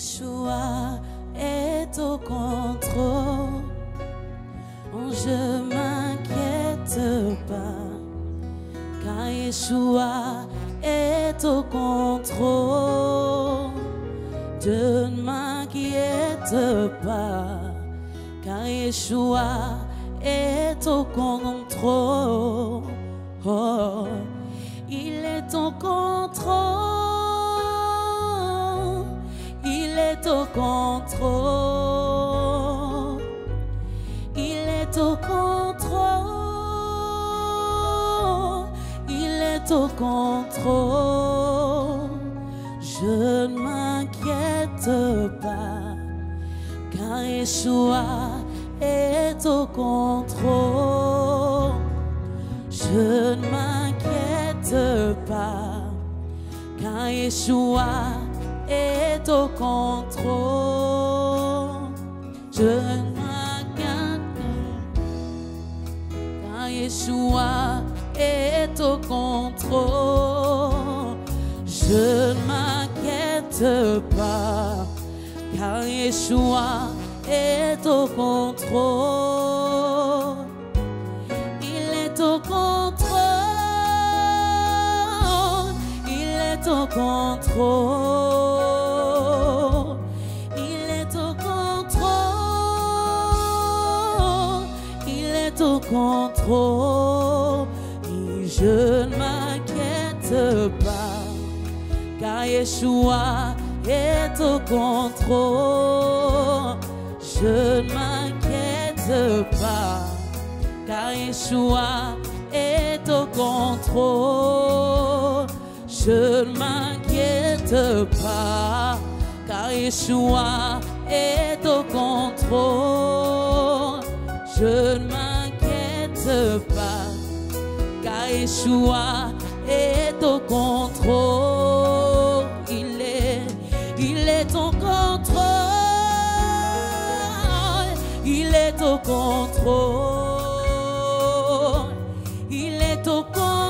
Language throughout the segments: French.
Yeshua est au contrôle. Je m'inquiète pas, car Yeshua est au contrôle. Je ne m'inquiète pas, car Yeshua est au contrôle. Oh, il est au contrôle. Il est au contrôle. Il est au contrôle. Il est au contrôle. Je ne m'inquiète pas, car Yeshua est au contrôle. Je ne m'inquiète pas, car Yeshua est au contrôle. Je ne m'inquiète pas, car Yeshua est au contrôle. Je ne m'inquiète pas, car Yeshua est au contrôle. Il est au contrôle. Il est au contrôle. Il est au contrôle. Il est au contrôle. Et je ne m'inquiète pas, car Yeshua est au contrôle. Je ne m'inquiète pas, car Yeshua est au contrôle. Je ne m'inquiète pas, car Yeshua est au contrôle. Je ne m'inquiète pas, car Yeshua est au contrôle. Il est au contrôle. Il est au contrôle. Il est au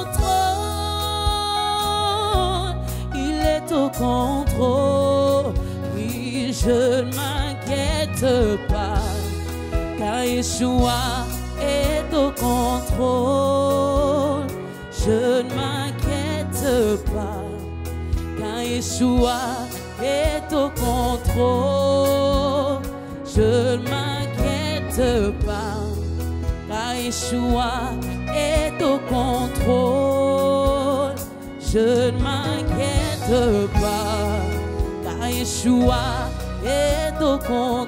contrôle. Il est au contrôle. Oui, je ne m'inquiète pas, car Yeshua est au contrôle. Je ne m'inquiète pas, car Yeshua est au contrôle. Je ne m'inquiète pas, car Yeshua est au contrôle. Je ne m'inquiète pas, car Yeshua est au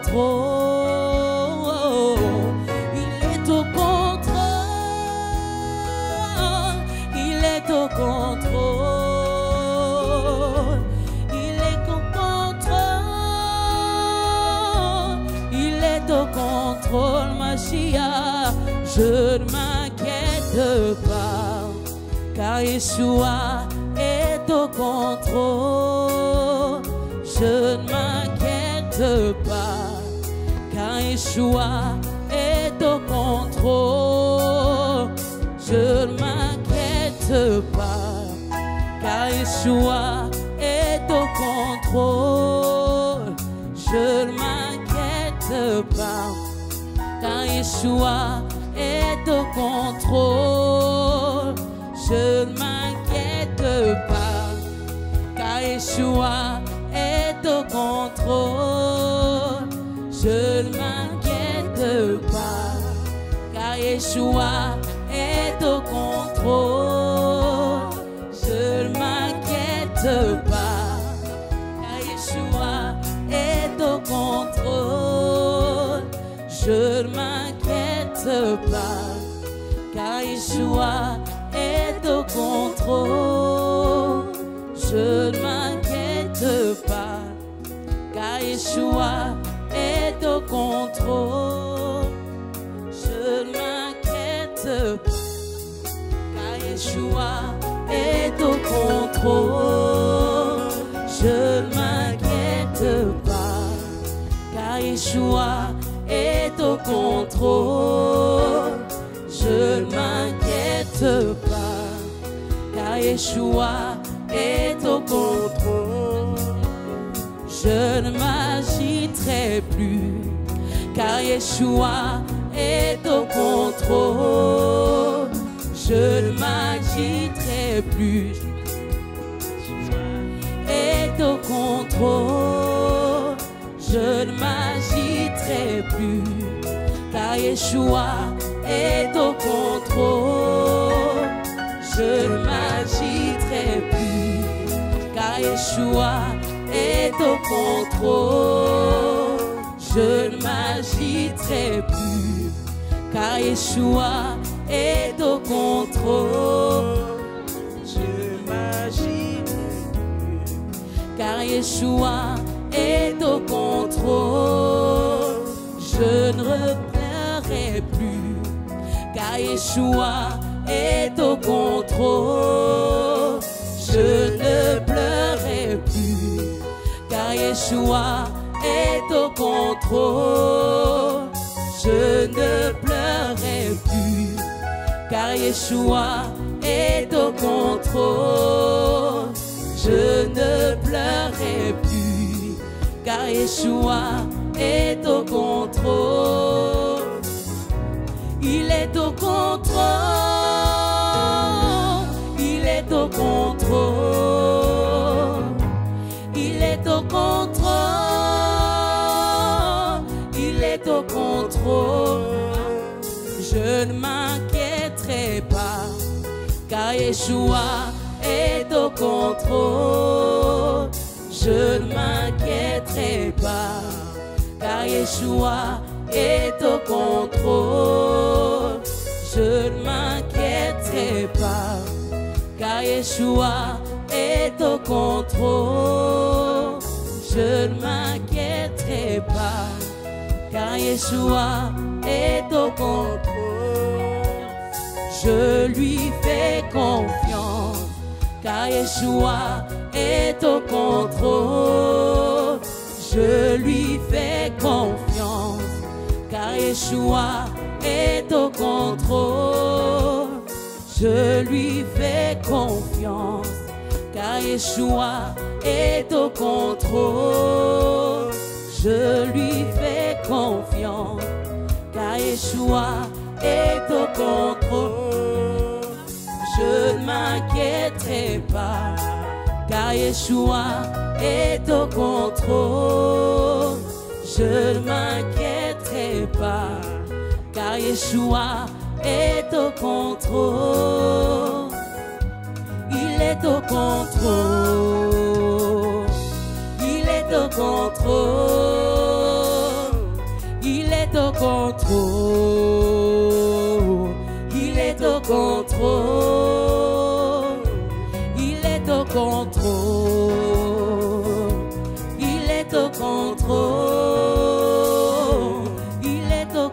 contrôle. Il est au contrôle. Il est au contrôle. Il est au contrôle. Il est au contrôle, Mashiach. Je ne m'inquiète pas, car Yeshua est au contrôle. Je ne m'inquiète pas, car Yeshua est au contrôle. Je ne m'inquiète pas, car Yeshua est au contrôle. Je ne m'inquiète pas, car Yeshua est au contrôle. Je ne m'inquiète pas, car Yeshua est au contrôle. Je ne m'inquiète pas, car Yeshua est au contrôle. Je ne m'inquiète pas, car Yeshua est au contrôle. Je ne m'inquiète pas, car Yeshua est au contrôle. Je ne m'inquiète pas, car Yeshua est au contrôle. Je ne m'inquiète pas, car Yeshua est au contrôle. Je ne m'inquiète pas, car Yeshua est au contrôle. Je ne m'inquiète pas, car Yeshua est au contrôle. je ne m'agiterai plus, car Yeshua est au contrôle. Je ne m'agiterai plus, est au contrôle. Je ne m'agiterai plus, car Yeshua est au contrôle. Je ne m'agiterai plus, car Yeshua est au contrôle. Je ne m'agiterai plus, car Yeshua est au contrôle. Je ne m'agiterai plus, car Yeshua est au contrôle. Je ne repleurerai plus, car Yeshua est au contrôle. Je ne pleurerai plus, car Yeshua est au contrôle. Je ne pleurerai plus, car Yeshua est au contrôle. Je ne pleurerai plus, car Yeshua est au contrôle. Il est au contrôle. Il est au contrôle. Il est au contrôle. Il est au contrôle. Je ne m'inquiéterai pas, car Yeshua est au contrôle. Je ne m'inquiéterai pas, car Yeshua est au contrôle. Je ne m'inquiéterai pas, car Yeshua est au contrôle. Je ne m'inquiéterai pas, car Yeshua est au contrôle. Je lui fais confiance, car Yeshua est au contrôle. Je lui fais confiance, car Yeshua est au contrôle. Je lui fais confiance, car Yeshua est au contrôle. Je lui fais confiance, car Yeshua est au contrôle. Je ne m'inquiéterai pas, car Yeshua est au contrôle. Je ne m'inquiéterai pas, car Yeshua est au contrôle. Il est au contrôle. Il est au contrôle. Il est au contrôle. Il est au contrôle. Il est au contrôle. Il est au contrôle. Il est au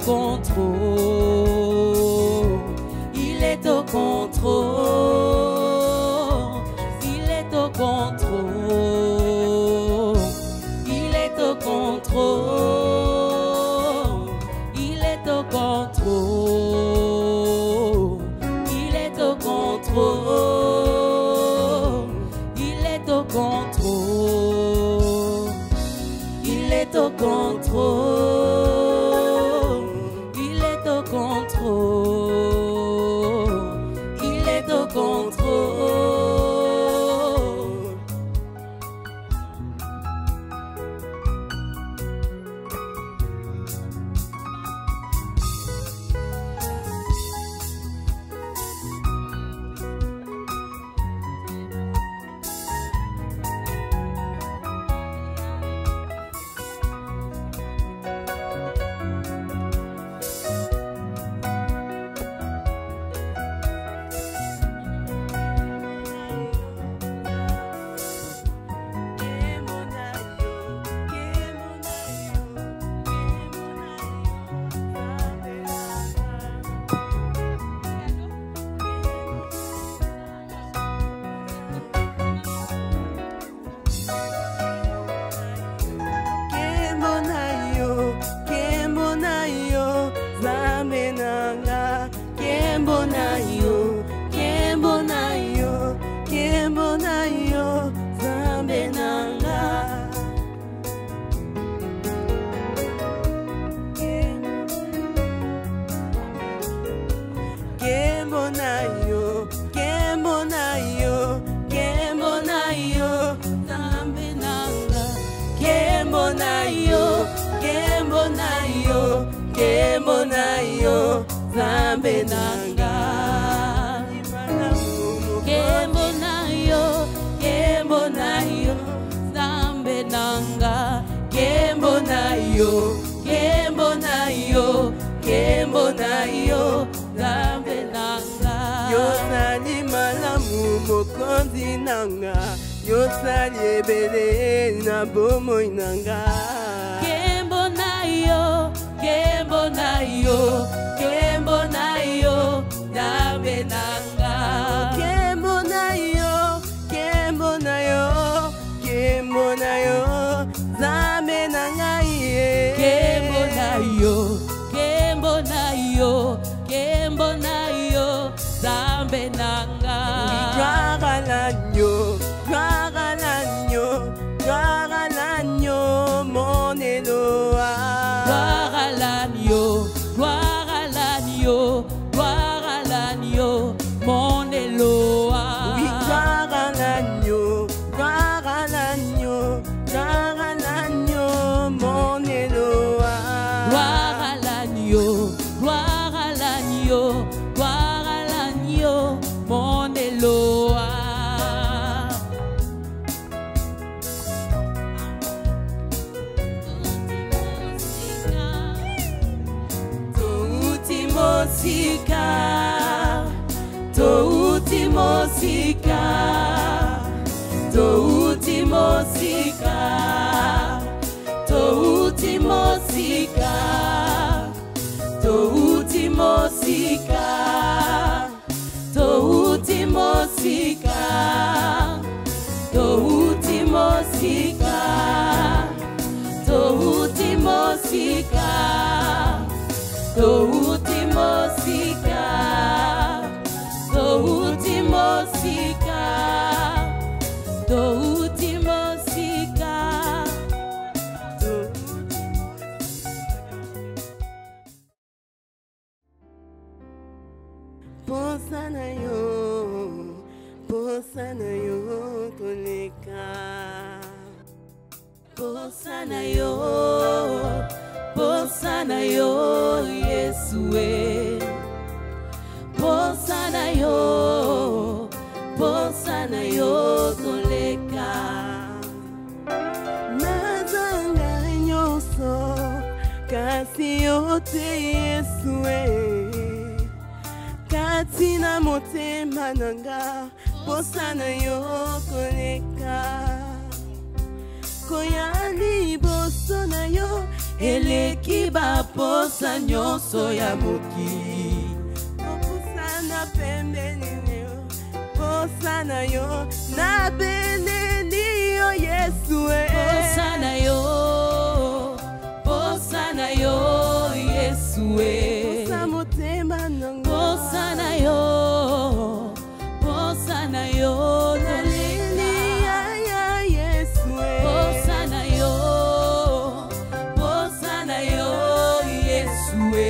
contrôle. Il est au contrôle. Il est au contrôle. Il est au contrôle. Il est au contrôle. Il est au contrôle. Il est au contrôle. Il est au contrôle. Il est au Nzambe nanga. Kembo na yo, Nzambe nanga. Kembo na yo, Nzambe nanga. Yosali malamu mokonzi nanga, yosali ebele na bomoi nanga. Kembo na yo, Nzambe nanga. Kembo na yo, Nzambe nanga ye. Kembo na yo, Nzambe nanga. Gloire à l'agneau, mon Eloa. Gloire à l'agneau, mon Eloa. Oui, gloire à l'agneau, mon Eloa. Gloire à l'agneau, mon Eloa. Touti mosika, Posana yo koleka. Posana yo, Yesue. Posana yo koleka. Nazanga nyoso kasi yote Yesue. Katina motema nanga, posana yo koleka. Koyali boso na yo, eleki baposa nyonso ya mokili. Posana pembeni yo, posana yo na beleni yo Yesue. Posana yo Yesue. Posa motema nanga, Posana yo naleli ya Yesue. Posana yo Yesue.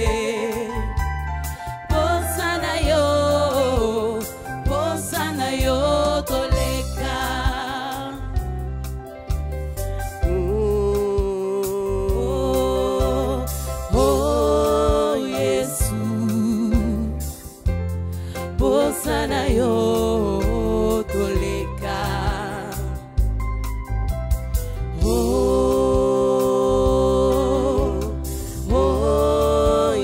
Posana yo toleka. Oh Yesu. Posana yo toleka. Oh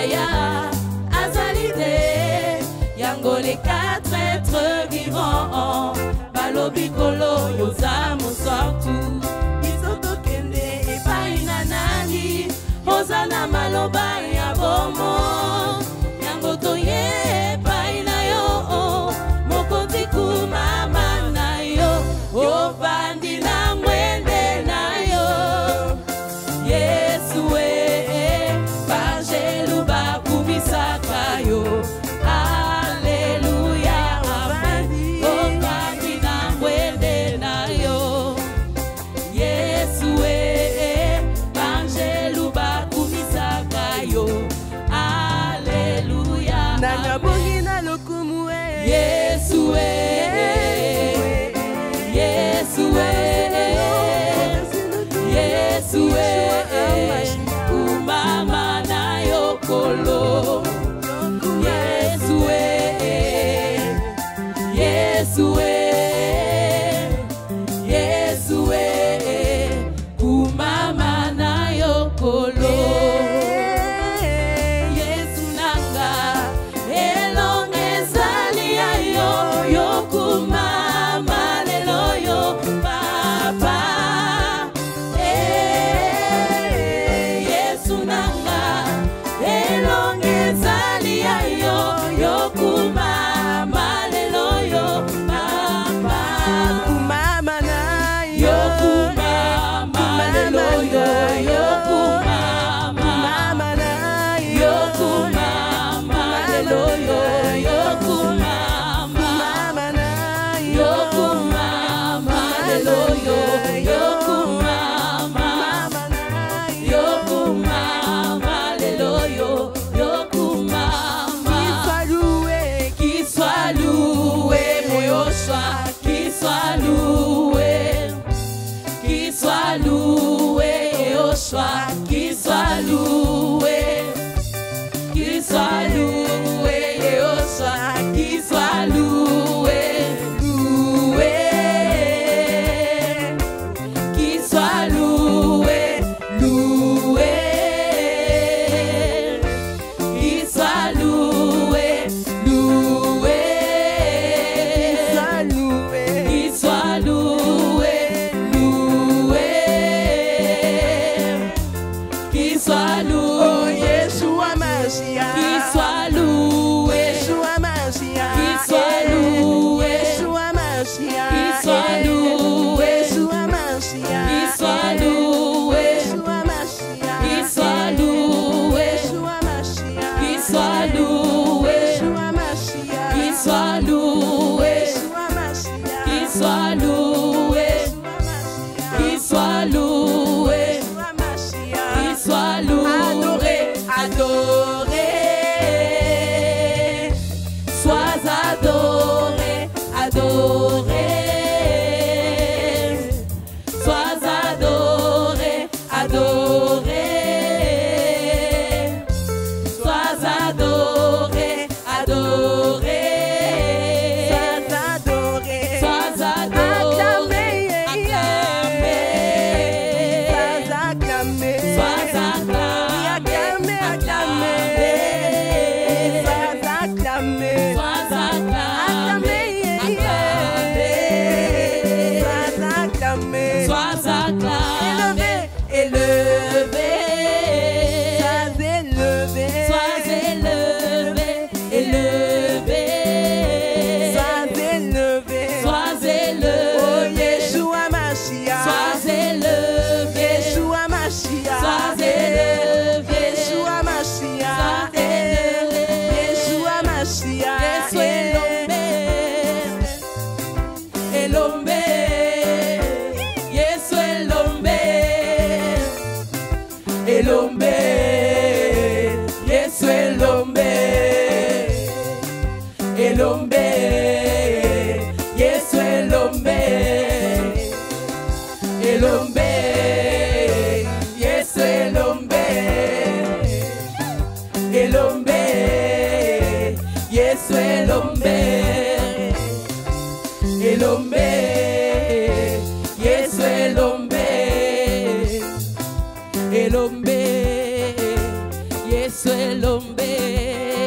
Yaya Azalide Yango les quatre êtres vivants Balobikolo Yoza Mosortu Isoto Kende Epaina Nani Hosana Maloba Yabomo Yango Toye Epaina Yo Mokonzi Kumama Na Yo Obandi Na Mwende Na Yo Yesue Bajelu Bakumisaka Yo Alléluia Obandi Na Mwende Na Yo Yesue Bajelu Bakumisaka Yo Alléluia Nana Bongina Lokumue Yesue Yesue Yesue Umama na yokolo Yesue Yesue Yesue Umama na yokolo Yesu nanga elongezali ayo yokumama lelo yo papa Yesu nanga elongezali ayo yokumama lelo yo papa Kumama na yo yokumama lelo yo yokumama Kumama na yo yokumama lelo yo yokumama Kumama na yo yokumama lelo yo yokumama Kumama na yo yokumama lelo yo yokumama Qui soit loué moyosha qui soit loué Yoshua qui soit loué Yoshua qui soit loué loué qui soit loué loué qui soit loué loué qui soit loué loué qui soit loué Oh Yeshua Mashiach qui soit loué Yeshua Mashiach qui soit loué Yeshua Mashiach qui soit loué Yeshua Mashiach qui soit loué Yeshua Mashiach qui soit loué Yeshua Mashiach qui soit loué Yeshua Mashiach qui soit loué Yeshua Mashiach qui soit loué qui soit loué Yeshua Mashiach qui soit loué adoré sois adoré adoré sois adoré adoré sois adoré adoré Sois adoré sois adoré acclamé Sois acclamé sois acclamé acclamé Sois acclamé sois acclamé acclamé Sois acclamé sois acclamé élevé Sois élevé sois élevé élevé Sois élevé sois Oh élevé Yeshua Mashiach sois élevé Yeshua Mashiach sois élevé Yeshua Mashiach sois élevé Yeshua Mashiach Yesu elombe Yesu elombe elombe Yesu elombe elombe Yesu elombe elombe Yesu elombe elombe Yesu elombe elombe Yesu elombe elombe Yesu elombe tomber.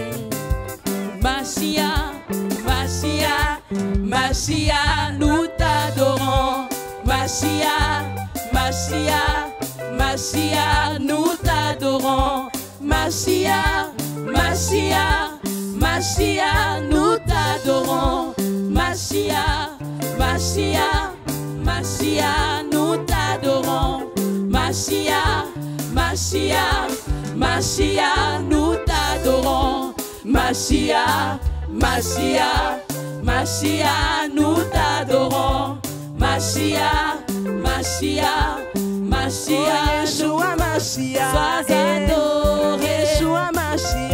Machia, Machia, Machia, nous t'adorons. Machia, Machia, Machia, nous t'adorons. Machia, Machia, Machia, nous t'adorons. Machia, Machia, Machia, nous t'adorons. Machia, Machia, Machia, nous t'adorons. Machia, Machia, Machia, nous t'adorons. Machia, Machia, Machia, Yeshua Mashiach, sois adoré. Yeshua Mashiach.